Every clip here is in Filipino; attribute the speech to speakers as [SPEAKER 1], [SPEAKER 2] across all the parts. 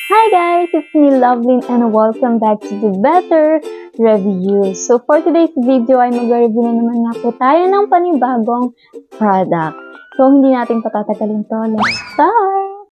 [SPEAKER 1] Hi guys, it's me Lovelyn and welcome back to the Better Review. So for today's video ay mag-review na naman nga po tayo ng panibagong product. So hindi natin patatagalin to. Let's start!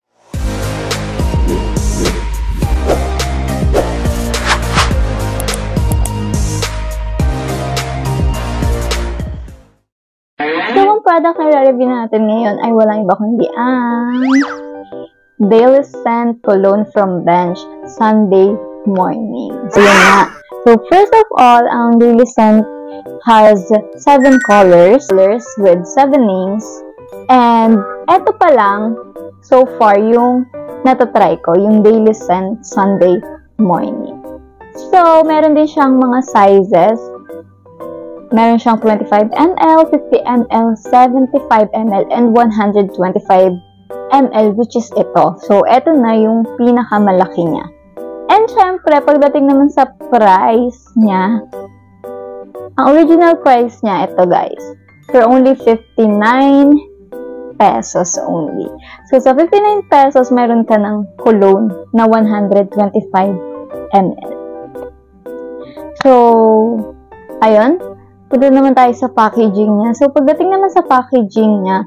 [SPEAKER 1] So ang product na i-review natin ngayon ay walang iba kundi ang Daily Scent Cologne from Bench Sunday Morning. So, yun nga. So, first of all, ang Daily Scent has 7 colors with 7 names. And, eto pa lang, so far, yung natatry ko, yung Daily Scent Sunday Morning. So, meron din siyang mga sizes. Meron siyang 25 ml, 50 ml, 75 ml, and 125 ml, which is ito. So, ito na yung pinakamalaki niya. And syempre, pagdating naman sa price niya, ang original price niya, ito guys, for only 59 pesos only. So, sa 59 pesos, meron ka ng cologne na 125 ml. So, ayun. Punta naman tayo sa packaging niya. So, pagdating naman sa packaging niya,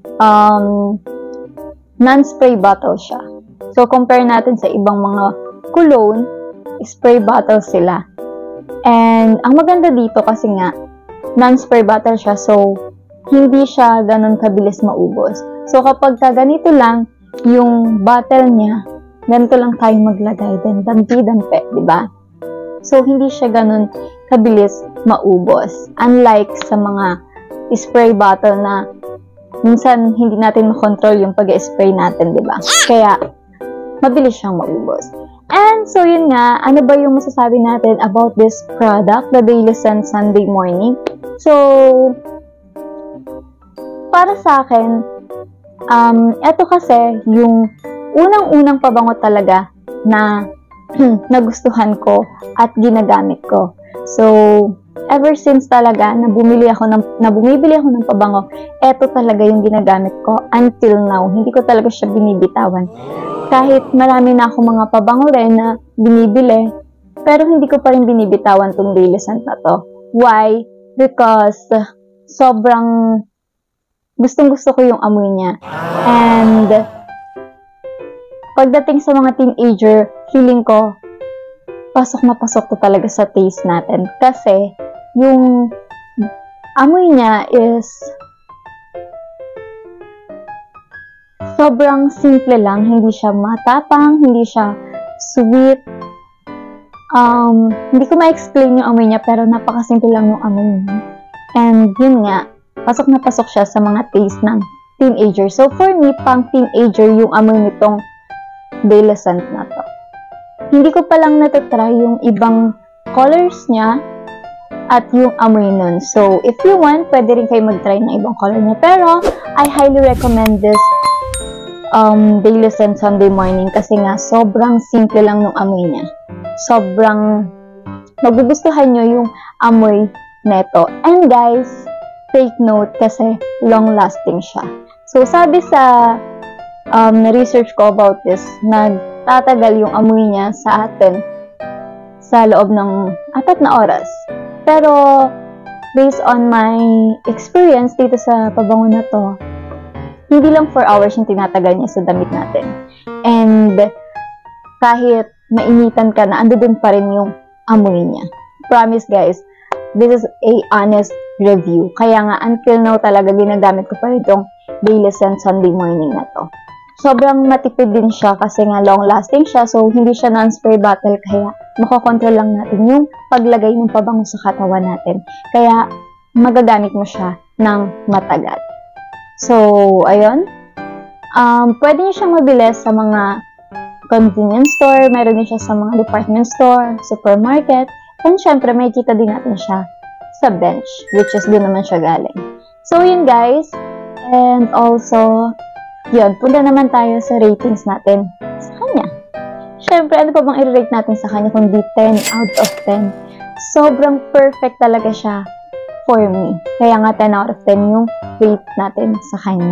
[SPEAKER 1] non-spray bottle siya. So, compare natin sa ibang mga cologne, spray bottle sila. And, ang maganda dito kasi nga, non-spray bottle siya, so, hindi siya ganun kabilis maubos. So, kapag ganito lang, yung bottle niya, ganito lang tayo maglagay, then dampi-dampi, diba? So, hindi siya ganun kabilis maubos. Unlike sa mga spray bottle na minsan, hindi natin makontrol yung pag-spray natin, di ba? Kaya, mabilis siyang maubos. And, so yun nga, ano ba yung masasabi natin about this product, the Daily Scent Sunday Morning? So, para sa akin, eto kasi, yung unang-unang pabango talaga na nagustuhan ko at ginagamit ko. So, ever since talaga na bumibili ako ng pabango, eto talaga yung ginagamit ko until now. Hindi ko talaga siya binibitawan. Kahit marami na ako mga pabango rin na binibili, pero hindi ko pa rin binibitawan tong Daily Scent na to. Why? Because sobrang gustong-gusto ko yung amoy niya. And pagdating sa mga teenager, feeling ko pasok na pasok to talaga sa taste natin. Kasi, yung amoy niya is sobrang simple lang. Hindi siya matapang, hindi siya sweet. Hindi ko ma-explain yung amoy niya, pero napakasimple lang yung amoy niya. And yun nga, pasok na pasok siya sa mga taste ng teenager. So, for me, pang teenager yung amoy nitong Daily Scent na to. Hindi ko palang natatry yung ibang colors niya at yung amoy nun. So, if you want, pwede rin kayo mag-try ng ibang color niya. Pero, I highly recommend this Daily Scent Sunday Morning kasi nga, sobrang simple lang ng amoy niya. Sobrang magugustuhan nyo yung amoy neto. And guys, take note kasi long-lasting siya. So, sabi sa na-research ko about this, nagtatagal yung amoy niya sa atin sa loob ng 4 na oras. Pero, based on my experience dito sa pabango na to, hindi lang 4 hours yung tinatagal niya sa damit natin. And, kahit mainitan ka na, andun pa rin yung amoy niya. Promise guys, this is a honest review. Kaya nga, until now talaga, ginagamit ko pa rin itong Daily Scent Sunday Morning na to. Sobrang matipid din siya kasi nga long-lasting siya. So, hindi siya non-spray bottle. Kaya, makokontrol lang natin yung paglagay ng pabango sa katawan natin. Kaya, magagamit mo siya ng matagal. So, ayun. Pwede niyo siyang mabili sa mga convenience store. Meron din siya sa mga department store, supermarket. And syempre, may kita din natin siya sa bench, which is doon naman siya galing. So, yun guys. And also, yun, punta naman tayo sa ratings natin sa kanya. Syempre, ano pa bang i-rate natin sa kanya kundi 10 out of 10. Sobrang perfect talaga siya for me. Kaya nga 10 out of 10 yung rate natin sa kanya.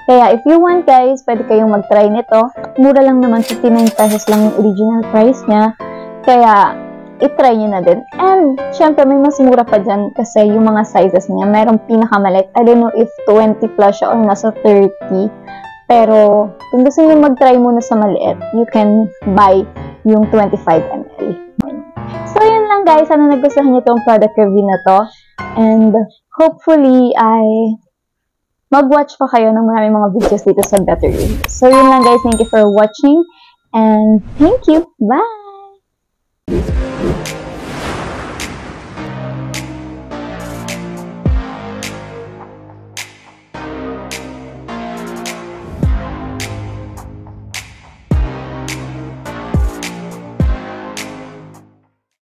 [SPEAKER 1] Kaya if you want guys, pwede kayong mag-try nito. Mura lang naman, 59 pesos lang yung original price niya. Kaya, i-try nyo na din. And, syempre, may mas mura pa dyan kasi yung mga sizes niya, merong pinakamaliit. I don't know if 20 plus siya or nasa 30. Pero, kung gusto nyo mag-try muna sa maliit, you can buy yung 25 ml. So, yun lang guys. Sana nagustuhan nyo itong product review na to. And, hopefully, mag-watch pa kayo ng maraming mga videos dito sa Better Reviews. So, yun lang guys. Thank you for watching. And, thank you. Bye!